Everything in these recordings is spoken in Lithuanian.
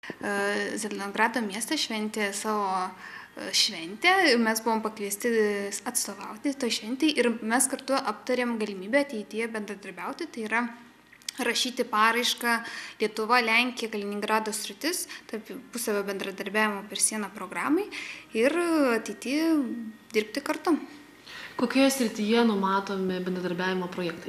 Zelenogrado miestas šventė savo šventę, mes buvom pakviesti atstovauti to šventį ir mes kartu aptarėm galimybę ateityje bendradarbiauti, tai yra rašyti paraišką Lietuva, Lenkija, Kaliningrado sritis, tarpusavio bendradarbiavimo per sieną programai ir ateityje dirbti kartu. Kokioje srityje numatomi bendradarbiavimo projektai?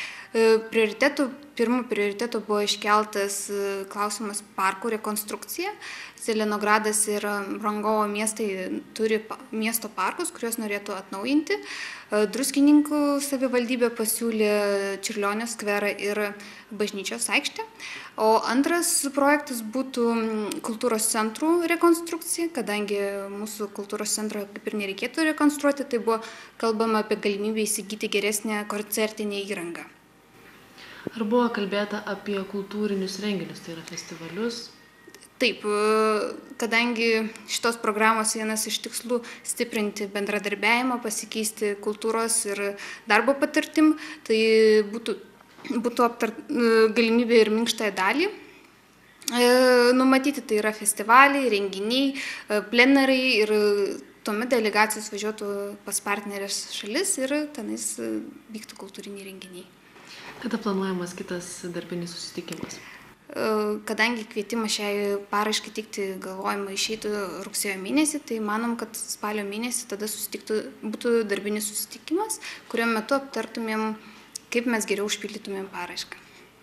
Pirmu prioritetu buvo iškeltas klausimas parkų rekonstrukcija. Zelenogradas ir rangovo miestai turi miesto parkus, kuriuos norėtų atnaujinti. Druskininkų savivaldybė pasiūlė Čiurlionio skverą ir bažnyčios aikštę. O antras projektas būtų kultūros centrų rekonstrukcija, kadangi mūsų kultūros centro kaip ir nereikėtų rekonstruoti, tai buvo kalbama apie galimybę įsigyti geresnę koncertinę įrangą. Ar buvo kalbėta apie kultūrinius renginius, tai yra festivalius? Taip, kadangi šitos programos vienas iš tikslų stiprinti bendradarbiavimą, pasikeisti kultūros ir darbo patirtim, tai būtų galimybė ir minkštąją dalį. Numatyti tai yra festivaliai, renginiai, plenarai ir tuomet delegacijos važiuotų pas partnerės šalis ir tenais vyktų kultūriniai renginiai. Kada planuojamas kitas darbinis susitikimas? Kadangi kvietimas šiai paraiškai teikti galvojama išeitų rugsėjo mėnesį, tai manom, kad spalio mėnesį tada būtų darbinis susitikimas, kurio metu aptartumėm, kaip mes geriau užpildytumėm paraišką.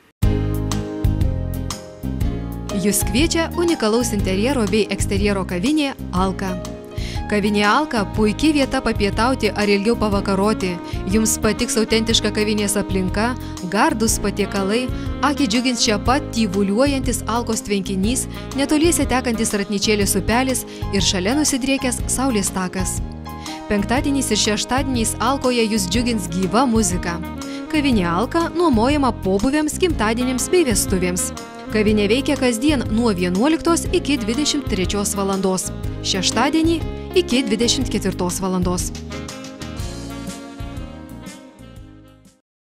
Jūs kviečia unikalaus interjero bei eksterjero kavinė Alka. Kavinė Alka – puikiai vieta papietauti ar ilgiau pavakaroti. Jums patiks autentiška kavinės aplinka, gardūs patiekalai, akį džiugins čia pat tyvuliuojantis Alkos tvenkinys, netoliese tekantis Ratnyčėlės upelis ir šalia nusidriekęs Saulės takas. Penktadieniais ir šeštadieniais Alkoje jūs džiugins gyva muzika. Kavinė Alka nuomojama pobūviams, gimtadieniams bei vestuvėms. Kavinė veikia kasdien nuo 11 iki 23 valandos. Šeštadienį iki 24 valandos.